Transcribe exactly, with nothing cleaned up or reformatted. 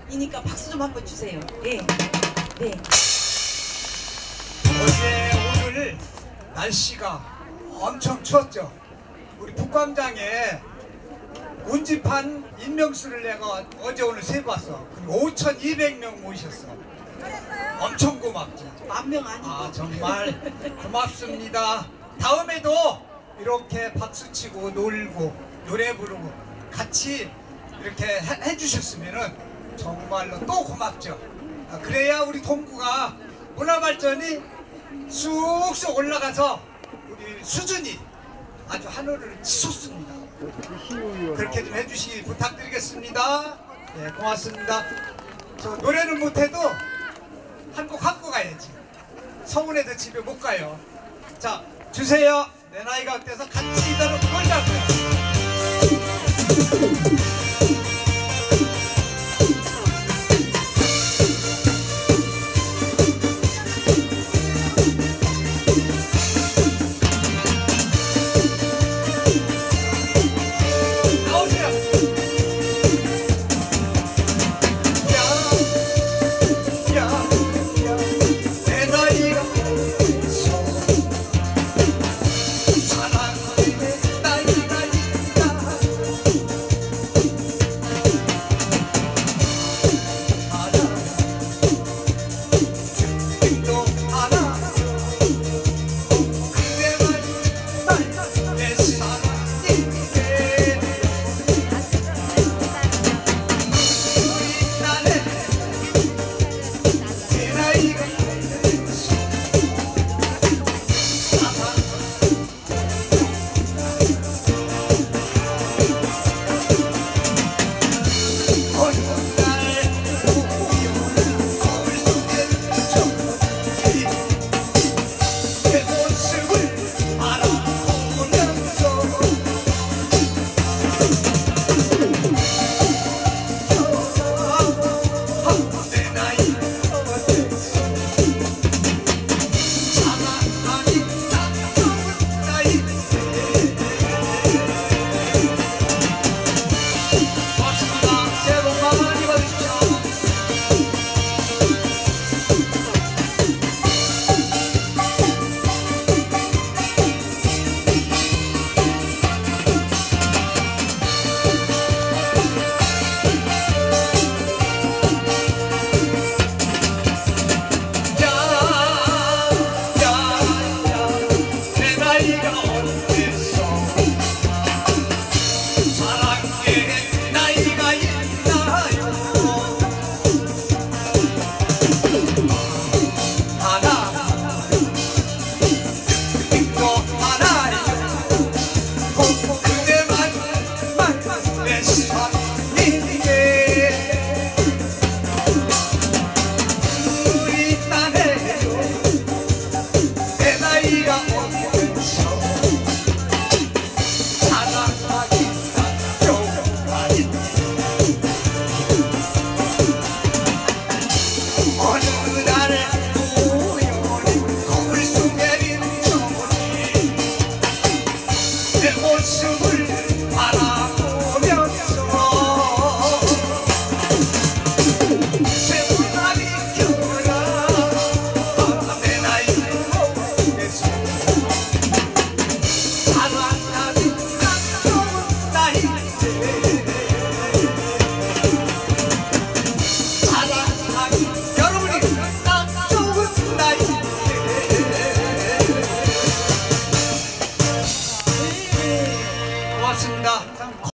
이니까 박수 좀 한번 주세요. 예. 네. 어제 오늘 날씨가 엄청 추웠죠. 우리 북광장에 운집한 인명수를 내가 어제 오늘 세봤어. 오천이백 명 모이셨어. 엄청 고맙죠. 만 명 아니고. 아, 정말 고맙습니다. 다음에도 이렇게 박수치고 놀고 노래 부르고 같이 이렇게 해, 해주셨으면 정말로 또 고맙죠. 아, 그래야 우리 동구가 문화발전이 쑥쑥 올라가서 우리 수준이 아주 하늘을 치솟습니다. 그렇게 좀 해주시기 부탁드리겠습니다. 네, 고맙습니다. 저 노래는 못해도 한 곡 갖고 가야지. 서운해도 집에 못 가요. 자, 주세요. 내 나이가 어때서 같이 이대로 놀자고요. 새해 복 많이 받으십시오.